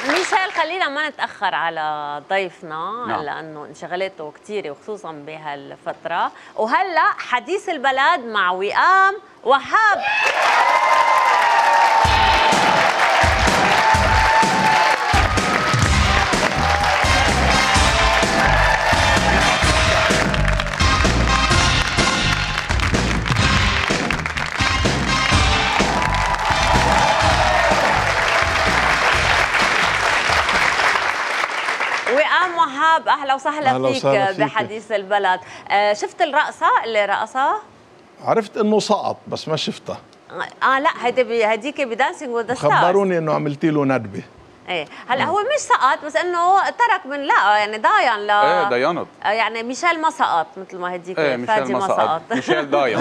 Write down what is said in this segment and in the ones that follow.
ميشيل خلينا ما نتأخر على ضيفنا. نعم. لأنه انشغالاته كثيرة وخصوصا بهالفترة. وهلأ حديث البلد مع وئام وهاب. وئام وهاب، اهلا وسهلا فيك بحديث البلد. شفت الرقصه اللي رقصها؟ عرفت انه سقط بس ما شفتها. لا هديك بدانسينج وذ ستارز. خبروني انه عملتي له ندبه. ايه هلا هو مش سقط بس انه ترك من لا يعني ضاين لا ايه ضينت يعني ميشيل ما سقط مثل ما هديك ايه فادي ما سقط. ميشيل ضاين.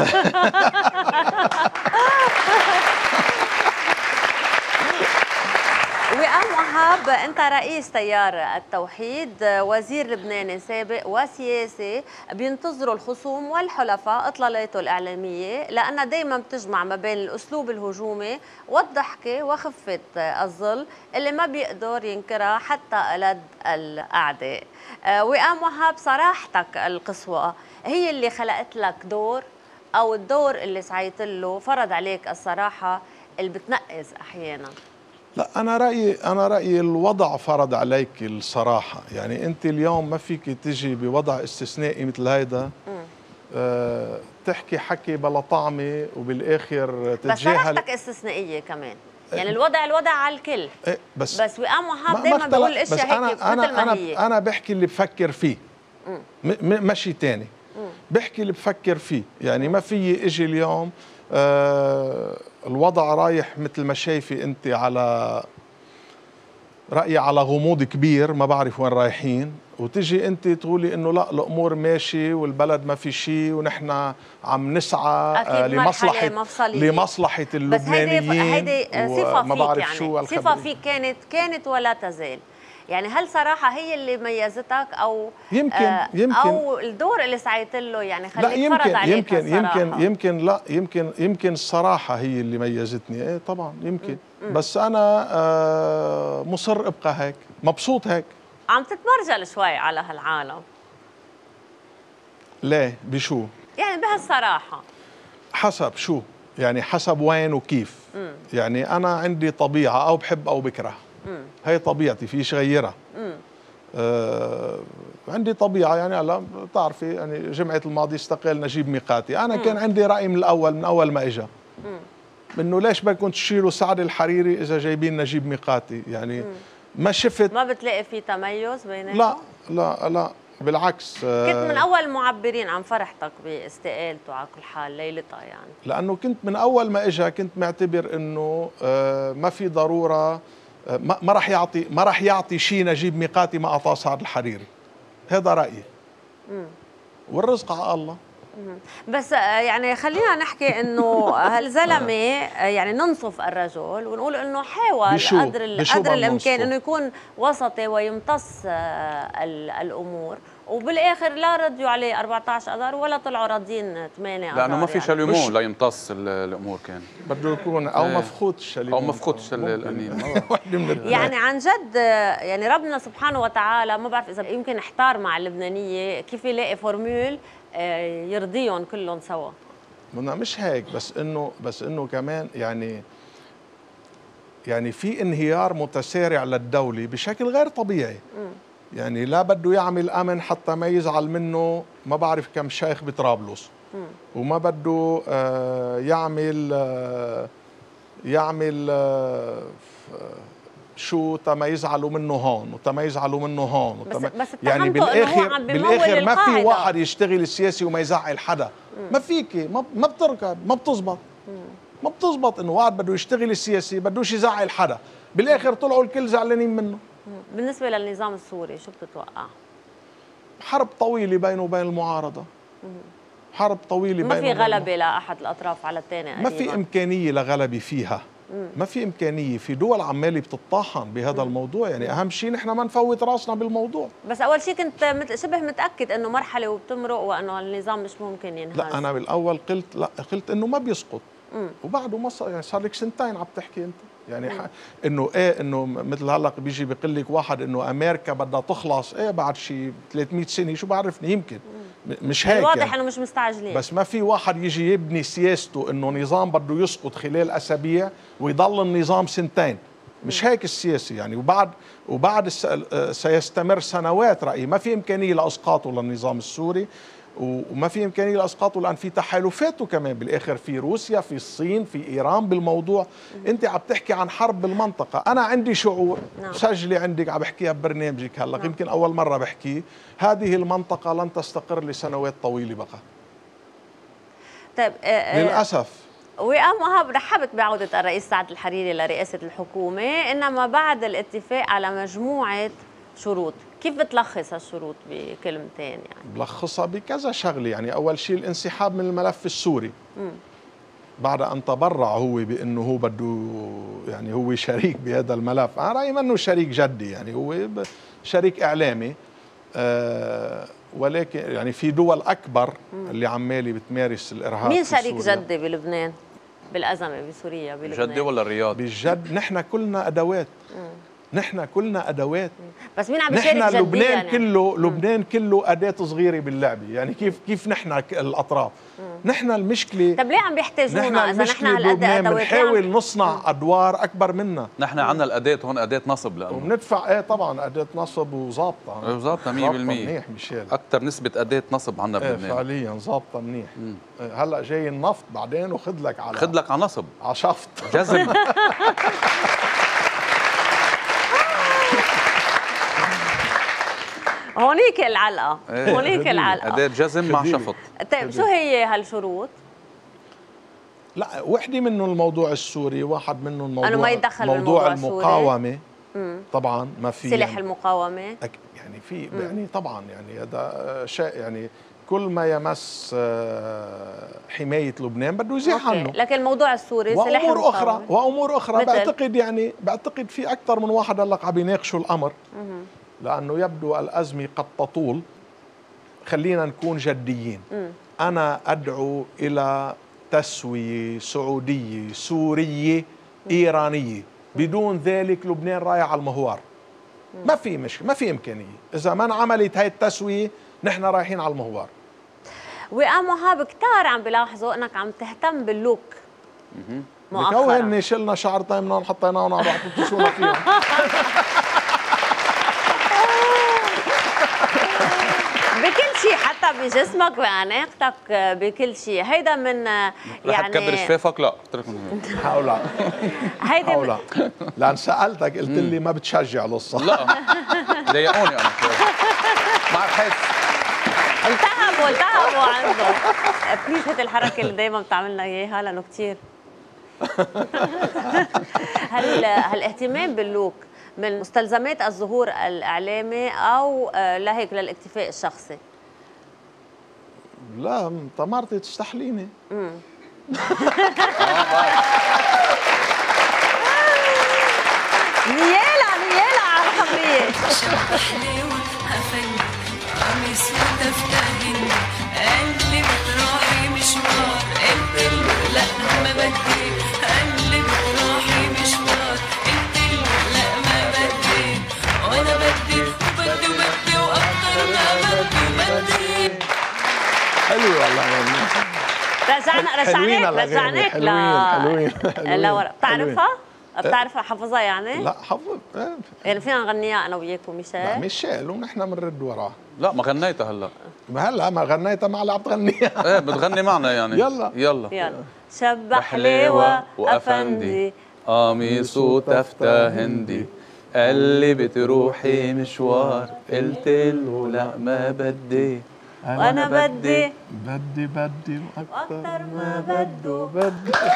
وئام وهاب، انت رئيس تيار التوحيد، وزير لبناني سابق وسياسي بينتظروا الخصوم والحلفاء اطلالته الاعلاميه لانها دائما بتجمع ما بين الاسلوب الهجومي والضحكه وخفه الظل اللي ما بيقدر ينكرها حتى ألد الاعداء. وئام وهاب، صراحتك القصوى هي اللي خلقت لك دور او الدور اللي سعيت له فرض عليك الصراحه اللي بتنقز احيانا؟ لا، أنا رأيي الوضع فرض عليك الصراحة. يعني أنت اليوم ما فيك تجي بوضع استثنائي مثل هيدا تحكي حكي بلا طعمة وبالآخر تتجاهل. بس صراحتك استثنائية كمان، يعني الوضع على الكل. بس وئام وهاب دايما بقول الاشياء هيك مثل ما هي. أنا بحكي اللي بفكر فيه، ماشي تاني. بحكي اللي بفكر فيه. يعني ما في اجي اليوم الوضع رايح مثل ما شايفي انت على رأيي على غموض كبير، ما بعرف وين رايحين، وتجي انت تقولي انه لا الامور ماشي والبلد ما في شيء ونحن عم نسعى لمصلحة اللبنانيين. بس هيدي صفة ما فيك، بعرف يعني شو صفة فيك كانت ولا تزال. يعني هل صراحة هي اللي ميزتك أو يمكن أو الدور اللي سعيت له يعني خليك فرض عليك يمكن الصراحة هي اللي ميزتني. ايه طبعا يمكن. بس أنا مصر أبقى هيك، مبسوط هيك. عم تتمرجل شوي على هالعالم. ليه؟ بشو؟ يعني بهالصراحة حسب شو؟ يعني حسب وين وكيف. يعني أنا عندي طبيعة أو بحب أو بكره. هي طبيعتي، فيش غيرها. عندي طبيعة. يعني هلا بتعرفي يعني جمعة الماضي استقال نجيب ميقاتي. أنا كان عندي رأي من أول ما إجا إنه ليش بدكم تشيلوا سعد الحريري إذا جايبين نجيب ميقاتي. يعني ما شفت، ما بتلاقي في تميز بينهم؟ لا لا لا بالعكس. كنت من أول المعبرين عن فرحتك باستقالته على كل حال ليلتها. يعني لأنه كنت من أول ما إجا كنت معتبر إنه ما في ضرورة، ما راح يعطي شيء نجيب ميقاتي ما أعطاه سعد الحريري. هذا رأيي. والرزق على الله. بس يعني خلينا نحكي انه هالزلمه يعني ننصف الرجل ونقول انه حاول قدر الامكان انه يكون وسطي ويمتص الامور، وبالاخر لا ردوا عليه 14 اذار ولا طلعوا راضيين 8 اذار. لانه ما في شاليمون ليمتص الامور. كان بده يكون او مفقود الشاليمون او مفقود الانين. يعني عن جد يعني ربنا سبحانه وتعالى ما بعرف اذا يمكن احتار مع اللبنانيه كيف يلاقي فورمول يرضيهم كلهم سوا. مش هيك، بس انه كمان يعني في انهيار متسارع للدولة بشكل غير طبيعي. يعني لا بده يعمل امن حتى ما يزعل منه ما بعرف كم شيخ بطرابلس، وما بده يعمل شو تما يزعلوا منه هون وتما يزعلوا منه هون بس يعني بالاخر ما في واحد يشتغل سياسي وما يزعل حدا. ما فيكي، ما بتركب، ما بتزبط انه واحد بده يشتغل سياسي بدوش يزعل حدا. بالاخر طلعوا الكل زعلانين منه. بالنسبه للنظام السوري شو بتتوقع؟ حرب طويله بينه وبين المعارضه. حرب طويله ما في غلبه لاحد الاطراف على الثاني. ما في امكانيه لغلبه فيها. ما في امكانيه. في دول عماله بتطاحن بهذا الموضوع. يعني اهم شيء نحن ما نفوت راسنا بالموضوع. بس اول شيء كنت شبه متاكد انه مرحله وبتمرق وانه النظام مش ممكن ينهز. لا انا بالاول قلت انه ما بيسقط. وبعده ما يعني صار لك سنتين عم تحكي انت. يعني انه ايه انه مثل هلا بيجي بيقول لك واحد انه امريكا بدها تخلص ايه بعد شي 300 سنه، شو بعرفني يمكن مش هيك الواضح يعني. انه مش مستعجلين، بس ما في واحد يجي يبني سياسته انه نظام بده يسقط خلال اسابيع ويضل النظام سنتين، مش هيك السياسه يعني. وبعد سيستمر سنوات رأيي، ما في امكانيه لاسقاطه للنظام السوري، وما في امكانيه لاسقاطه لان في تحالفاته كمان بالاخر، في روسيا، في الصين، في ايران بالموضوع. انت عم تحكي عن حرب بالمنطقه. انا عندي شعور، سجلي عندك، عم بحكيها ببرنامجك هلا، يمكن اول مره بحكي، هذه المنطقه لن تستقر لسنوات طويله بقى. طيب للاسف. وئام وهاب رحبت بعودة الرئيس سعد الحريري لرئاسة الحكومة، إنما بعد الاتفاق على مجموعة شروط. كيف بتلخص هالشروط بكلمتين يعني؟ بلخصها بكذا شغله يعني. اول شيء الانسحاب من الملف السوري بعد ان تبرع هو بانه هو بده يعني هو شريك بهذا الملف. انا رايي انه شريك جدي يعني، هو شريك اعلامي، ولكن يعني في دول اكبر اللي عمالي بتمارس الارهاب. مين شريك جدي بلبنان بالازمه بسوريا بلبنان؟ جدي ولا الرياض؟ بالجد نحن كلنا ادوات. نحن كلنا ادوات. بس مين عم بيشارك جديا؟ نحن لبنان يعني؟ كله لبنان كله اداه صغيره باللعبه يعني. كيف نحن الاطراف. نحن المشكله. طب ليه عم بيحتاجونا اذا نحن هالقد ادوات؟ بنحاول نصنع ادوار اكبر منا. نحن عندنا الاداه هون اداه نصب، لانه وبندفع ايه طبعا اداه نصب وظابطه. ظابطه 100%. منيح ميشيل. اكثر نسبه اداه نصب عندنا بلبنان. فعليا ظابطه منيح. هلا جاي النفط بعدين وخذ لك على نصب على شفط جزم. هونيك العلقه، هونيك العلقه. أداة جزم مع شفط. طيب شو هي هالشروط؟ لا وحده منهم الموضوع السوري، واحد منهم موضوع ما يتدخل موضوع المقاومه. طبعا ما في سلاح يعني المقاومه يعني في يعني طبعا يعني هذا شيء يعني كل ما يمس حمايه لبنان بده يزيح عنه. لكن الموضوع السوري سلاح المقاومه وامور اخرى بعتقد في اكثر من واحد هلا عم يناقشوا الامر. لأنه يبدو الأزمة قد تطول. خلينا نكون جديين. أنا أدعو إلى تسوية سعودية سورية إيرانية. بدون ذلك لبنان رايح على المهوار. ما في مشكلة، ما في إمكانية. إذا ما انعملت هاي التسوية نحن رايحين على المهوار. وئام وهاب كتار عم بيلاحظوا أنك عم تهتم باللوك مؤخرا. بكون شلنا شعر طيمنا حطيناه ونروح تلبسونا فيهم. بكل شيء، حتى بجسمك بعناقتك، بكل شيء. هيدا من يعني تكبر شفافك. لا حاولها هيدا حاولها. لأن سألتك قلت لي ما بتشجع القصة. لا ضايقوني أنا مع الحس. التهبوا عنده. بليز هيدي الحركة اللي دايما بتعملنا إياها لأنه كتير. هالاهتمام باللوك من مستلزمات الظهور الإعلامي أو لهيك للاكتفاء الشخصي؟ لا طمارتي تستحليني. نيالا على الخبرية. قلبي بتروحي مشوار، قلت له لا ما بدي. قلبي بتروحي مشوار، قلت له لا ما بدي. وانا بدي وبدي واكتر ما بدي. حلو والله. رجعناك لورا. بتعرفها حافظها يعني؟ لا حافظ. يعني فينا نغنيها انا وياك وميشيل؟ لا ميشيل ونحن بنرد وراه. لا ما غنيتها هلا. ما غنيتها ما عم تغنيها. ايه بتغني معنا يعني. يلا شب حليوة وافندي، قميص وتفتة هندي، قال لي بتروحي مشوار، قلت له لا ما بدي. وانا بدي واكثر ما بده.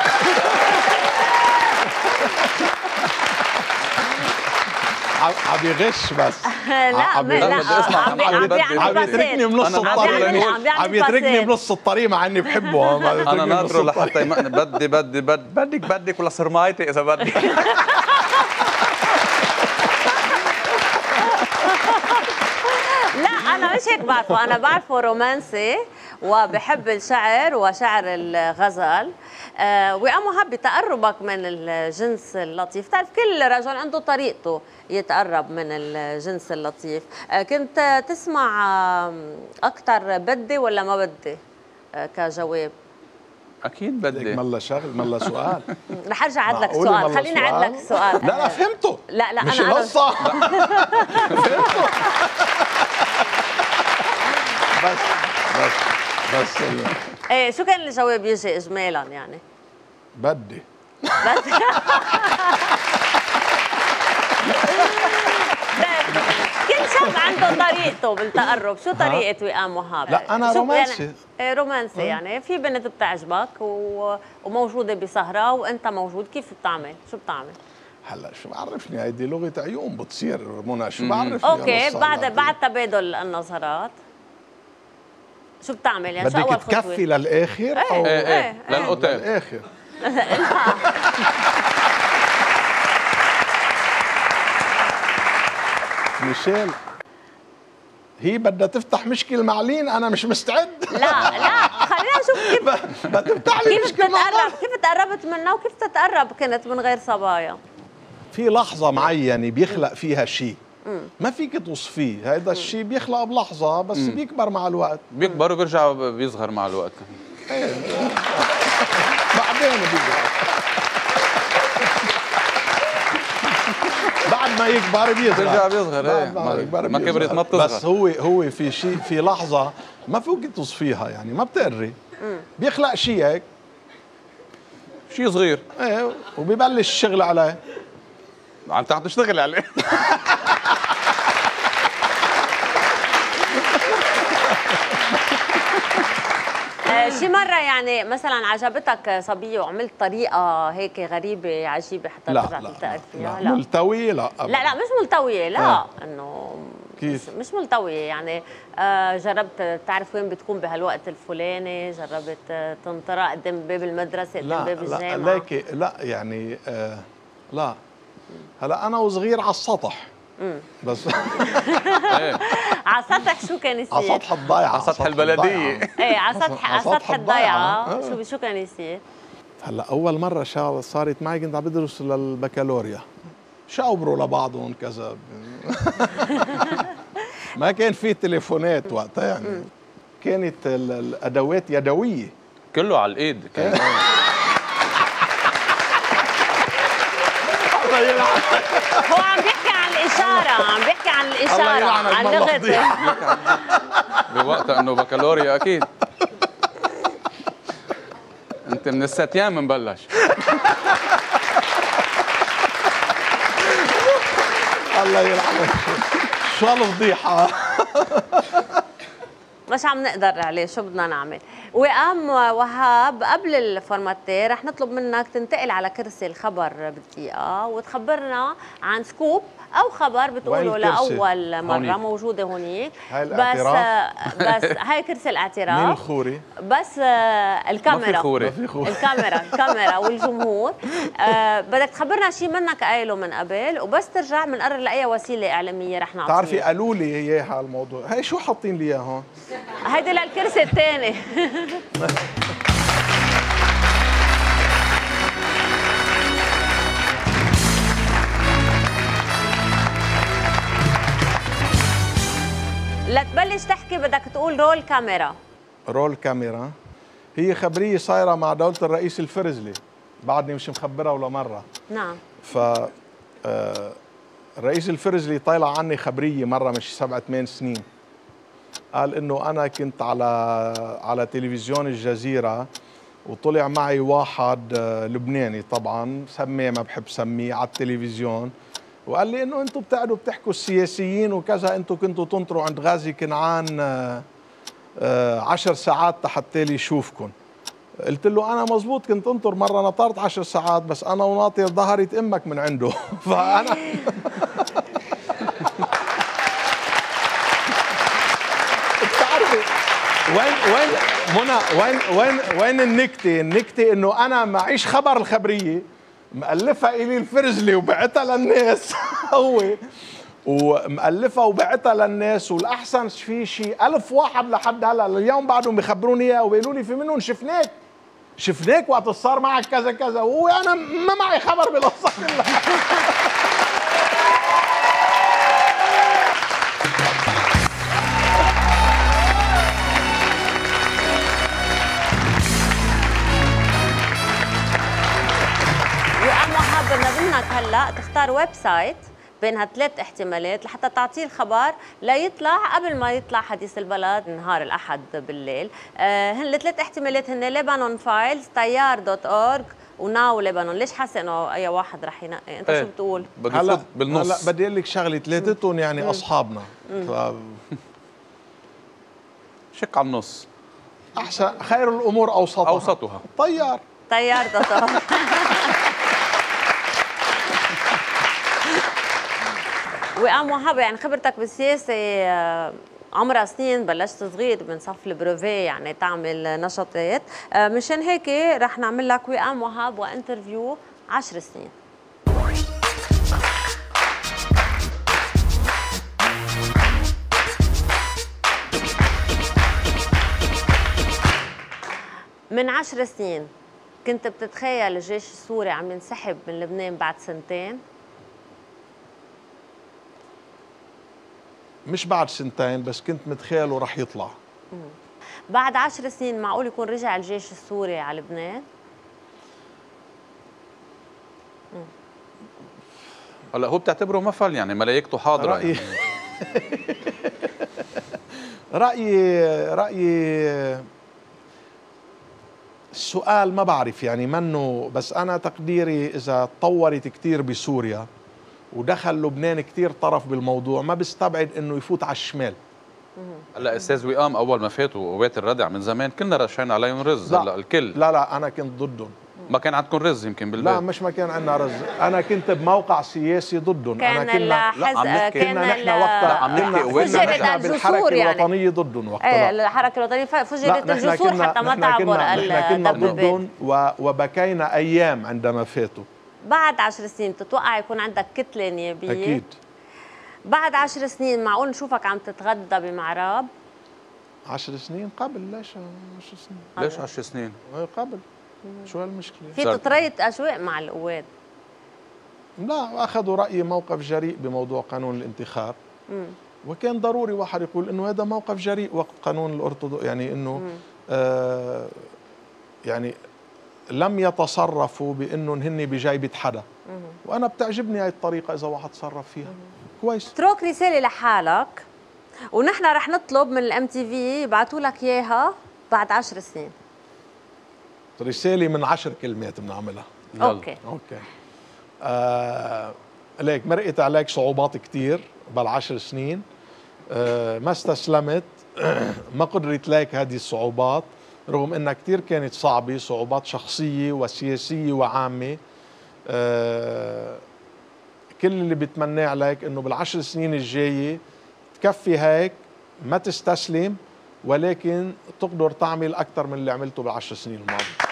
عم يغش بس. لا عم يتركني بنص الطريق. عم يتركني بنص الطريق مع اني بحبه. انا ناطره لحتى بدك ولا صرمايتي اذا بدك. لا انا مش هيك بعرفه، انا بعرفه رومانسي وبحب الشعر وشعر الغزل. وئام وهاب بتقربك من الجنس اللطيف، تعرف كل رجل عنده طريقته يتقرب من الجنس اللطيف. كنت تسمع أكثر بدي ولا ما بدي كجواب؟ اكيد بدي. ملا شغل ملا سؤال. رح ارجع اعد لك سؤال، خليني اعد لك سؤال. لا لا فهمته. لا مش القصة. فهمته. بس ايه شو كان الجواب يجي اجمالا يعني؟ بدي. كل شاب عنده طريقته بالتقرب، شو طريقة وئام وهاب؟ لا أنا رومانسي. يعني رومانسي يعني في بنت بتعجبك وموجودة بسهرة وأنت موجود، كيف بتعمل؟ شو بتعمل؟ هلا شو بعرفني، هيدي لغة عيون بتصير منى، شو بعرفني. اوكي بعد تبادل النظرات شو بتعمل يعني؟ شو بدك أول خطوة؟ تكفي للآخر أو ايه للأوتيل للآخر؟ ميشيل هي بدها تفتح مشكل مع لين، انا مش مستعد. لا خلينا نشوف كيف بدها تفتح لي كيف مشكل مع تتقرب، كيف تقربت منها وكيف تتقرب كنت من غير صبايا. في لحظة معينة بيخلق فيها شيء ما فيك توصفيه، هذا الشيء بيخلق بلحظة بس بيكبر مع الوقت. بيكبر وبيرجع بيصغر مع الوقت. بعدين بيكبر بعد ما يكبر بيرجع بيصغر. ما كبرت ما بتصغر. بس هو في شيء، في لحظة ما فيك توصفيها يعني، ما بتقري. بيخلق شيء هيك، شيء صغير ايه، وبيبلش الشغل عليه. انت عم تشتغل عليه. شي مرة يعني مثلا عجبتك صبية وعملت طريقة هيك غريبة عجيبة حتى ترجع تلتقط فيها؟ لا ملتوية لا أبدا. لا مش ملتوية، لا انه كيف؟ مش ملتوية يعني. جربت تعرف وين بتكون بهالوقت الفلاني، جربت تنطرق قدام باب المدرسة قدام باب الجامعة؟ لا يعني لا هلا أنا وصغير على السطح بس. على سطح شو كان يصير؟ على سطح الضيعة، على سطح البلدية. ايه على سطح الضيعة. شو كان يصير؟ هلا أول مرة صارت معي كنت عم بدرس للبكالوريا، شاوروا لبعضهم كذا. ما كان في تليفونات وقتها يعني، كانت الأدوات يدوية كله على الإيد كان. هو عم بيحكي عن الإشارة، عم بيحكي عن الإشارة، عن لغة. بوقتها إنه بكالوريا أكيد. أنت من الستيان منبلش. الله يلعنك، شو هالفضيحة. مش عم نقدر عليه، شو بدنا نعمل؟ وئام وهاب قبل الفورماتير رح نطلب منك تنتقل على كرسي الخبر بدقيقة وتخبرنا عن سكوب أو خبر بتقوله لأول مرة موجودة هونيك. هاي الاعتراف. بس هاي كرسي الاعتراف. مين الخوري؟ بس الكاميرا. ما في خوري. الكاميرا والجمهور. بدك تخبرنا شيء منك قايله من قبل وبس ترجع بنقرر لأي وسيلة إعلامية رح نعطيها. بتعرفي قالوا لي اياها الموضوع، هي شو حاطين لي اياه هون؟ هيدي للكرسي الثاني. لتبلش تحكي بدك تقول رول كاميرا. رول كاميرا هي خبرية صايرة مع دولة الرئيس الفرزلي، بعدني مش مخبرها ولا مرة. نعم. الرئيس الفرزلي طالع عني خبرية مرة مش 7-8 سنين، قال إنه أنا كنت على تلفزيون الجزيرة وطلع معي واحد لبناني طبعا سميه ما بحب سميه على التلفزيون، وقال لي إنه أنتم بتقعدوا بتحكوا السياسيين وكذا، أنتم كنتوا تنطروا عند غازي كنعان 10 ساعات حتى لي يشوفكم. قلت له أنا مزبوط كنت انطر مرة نطرت 10 ساعات بس أنا وناطر ظهرت أمك من عنده. فأنا وين منى وين النكتة انه انا معيش خبر الخبرية مألفها الي الفرزلي وبعتها للناس. هو ومألفها وبعتها للناس، والاحسن في شيء 1000 واحد لحد هلا اليوم بعدهم بيخبروني اياه وبيقولوا لي في منهم شفناك وقت صار معك كذا كذا، وانا ما معي خبر بالقصه كلها. وئام وهاب بدنا منك هلا تختار ويب سايت بينها 3 احتمالات لحتى تعطيه الخبر ليطلع قبل ما يطلع حديث البلد نهار الاحد بالليل. هن ال3 احتمالات هن ليبانون فايلز، طيار.org، وناو ليبانون. ليش حاسه انه اي واحد رح ينقي؟ انت شو بتقول؟ بدي فوت بالنص. هلا بدي اقول لك شغله، ثلاثتهم يعني اصحابنا، شك على النص. احسن، خير الامور اوسطها. طيار.org. وئام وهاب، يعني خبرتك بالسياسه عمرها سنين، بلشت صغير من صف البروفي يعني تعمل نشاطات، مشان هيك رح نعمل لك وئام وهاب وانترفيو 10 سنين. من 10 سنين كنت بتتخيل الجيش السوري عم ينسحب من لبنان بعد سنتين؟ مش بعد سنتين، بس كنت متخيله رح يطلع. بعد 10 سنين معقول يكون رجع الجيش السوري على لبنان؟ هلا هو بتعتبره مفل يعني ملايكته حاضره رأيي يعني. رأيي السؤال ما بعرف يعني منه، بس أنا تقديري إذا تطورت كتير بسوريا ودخل لبنان كتير طرف بالموضوع، ما بستبعد إنه يفوت على الشمال. هلا استاذ وئام اول ما فاتوا قوات الردع من زمان كنا رشينا عليهم رز. هلا الكل لا أنا كنت ضدهم. ما كان عندكم رز يمكن بالبيت؟ لا مش ما كان عندنا رز، أنا كنت بموقع سياسي ضدهم. كان نحن وقتها عم نحكي قواتنا بالحركة الوطنية ضدهم وقتها. الحركة الوطنية فجرت الجسور حتى ما تعبر نحن كنا ضدهم وبكينا أيام عندما فاتوا. بعد 10 سنين بتتوقع يكون عندك كتلة نيابية؟ أكيد. بعد 10 سنين معقول نشوفك عم تتغدى بمعراب؟ 10 سنين قبل. ليش 10 سنين؟ ليش 10 سنين؟ قبل. شو هالمشكلة؟ في تطرية أجواء مع القوات؟ لا، أخذوا رأيي موقف جريء بموضوع قانون الانتخاب. وكان ضروري واحد يقول إنه هذا موقف جريء وقت قانون الأرثوذكس، يعني إنه يعني لم يتصرفوا بإنهم هن بجايبة حدا. وأنا بتعجبني هاي الطريقة إذا واحد تصرف فيها كويس. اترك رسالة لحالك ونحن رح نطلب من الام تي في يبعثوا لك إياها بعد 10 سنين. رسالة من 10 كلمات بنعملها. اوكي. ليك مرقت عليك صعوبات كتير بال10 سنين، ما استسلمت، ما قدرت لك هذه الصعوبات رغم انها كتير كانت صعبة، صعوبات شخصية وسياسية وعامة. كل اللي بتمناه عليك انه بال10 سنين الجاية تكفي هيك، ما تستسلم، ولكن تقدر تعمل اكثر من اللي عملته بال10 سنين الماضية.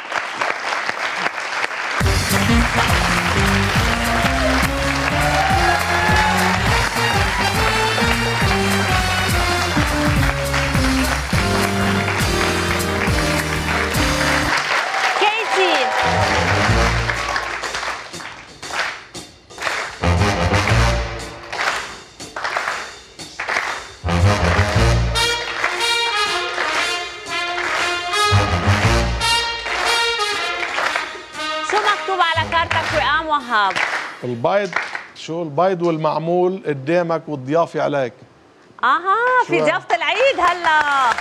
وهاب البيض، شو البيض والمعمول قدامك والضيافة عليك. اها في ضيافة العيد هلا.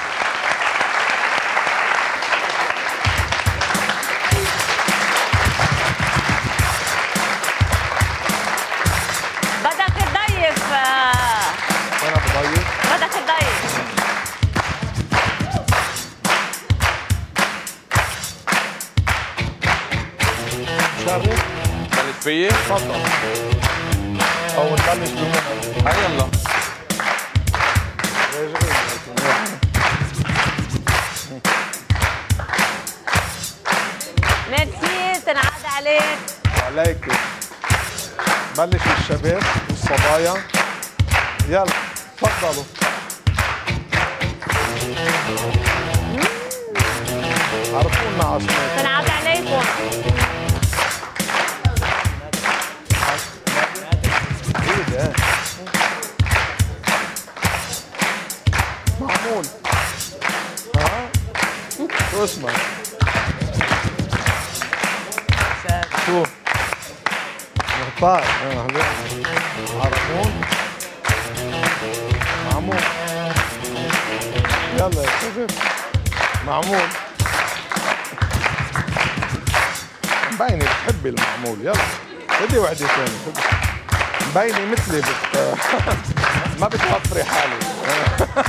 بدك تضيف. انا بضيف. بدك تضيف. شرف. بلش فيي؟ تفضل. او نبلش بمنى. هاي يلا. ميرسي، تنعاد عليك. عليك. بلش الشباب والصبايا. يلا تفضلوا. عرفونا عاصمة. تنعاد عليكم. معمول. ها؟ شو اسمك؟ شو؟ مختار. عرفون؟ معمول. يلا يا شباب. معمول. مبينة بتحبي المعمول. يلا بدي وحدة ثانية. مبينة مثلي ما بتوفري حالي.